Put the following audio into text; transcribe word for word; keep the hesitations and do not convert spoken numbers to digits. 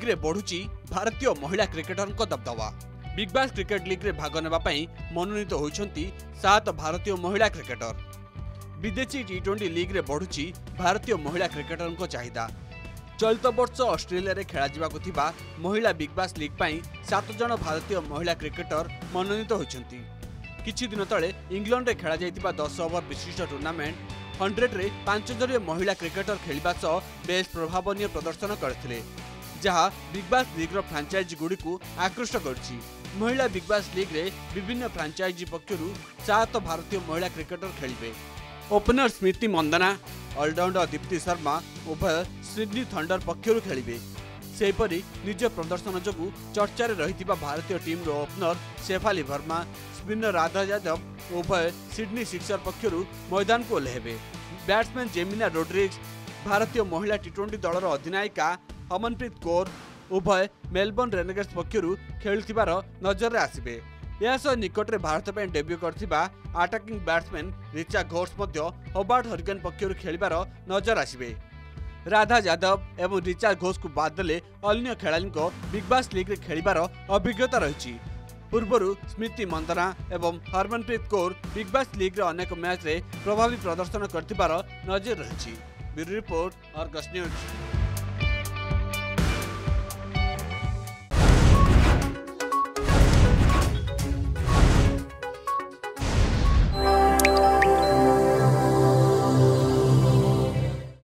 League रे बढ़ुची भारतीय महिला क्रिकेटर दबदबा। बिग बास क्रिकेट लीग रे भाग नेबा पई मनोनीत होइछंती सात भारतीय महिला क्रिकेटर। विदेशी टी ट्वेंटी लीग रे बढ़ुची भारतीय महिला क्रिकेटर चाहिदा। चलित वर्ष ऑस्ट्रेलिया रे खेला जिबाकु थिबा महिला बिग बास लीग पई सात जन भारतीय महिला क्रिकेटर मनोनीत होइछंती। किछि दिन तळे इंग्लैंड रे खेला जाइतिबा दस ओवर विशिष्ट टूर्नामेंट हंड्रेड रे पांच जन महिला क्रिकेटर खेलिबा सह बेस प्रभावनीय प्रदर्शन करथिले, जहा बिग बास लीग रो फ्रांचाइजी गुडी को आकृष्ट करछि। महिला बिग बास लीग रे विभिन्न फ्रांचाइजी पक्षरु सात भारतीय महिला क्रिकेटर खेलिबे। ओपनर स्मृति मंदना, ऑलराउंडर दीप्ति शर्मा उभय सिडनी थंडर पक्षरु खेलिबे। सेपरि निज प्रदर्शन जोगु चर्चा रे रहितिबा भारतीय टीम रो ओपनर शेफाली वर्मा, स्पिनर राधा यादव उभय सिडनी सिक्सर पक्षरु मैदान को ओह्लेबे। बैट्समैन जेमिना रोड्रिग्स, भारतीय महिला टी ट्वेंटी दलर अधिनायिका हरमनप्रीत कौर उभय मेलबर्न रेनेगेट्स पक्षरु खेलुथिबार नजर रे आसिबे। यासह निकट रे भारत पे डेब्यू करथिबा अटैकिंग बैट्समैन रिचा घोष मध्य होबार्ट हरिकेन पक्षरु खेलिबार नजर आसिबे। राधा यादव एवं रिचा घोष को बाद देले अन्य खेलाड़ी को बिग बास लीग रे खेलिबार अभिज्ञता रही। पूर्वरु स्मृति मंदना एवं Harmanpreet Kaur big bash league रे अनेक मैच रे प्रभावी प्रदर्शन करथिबार नजर रही। Bureau report, Argus news.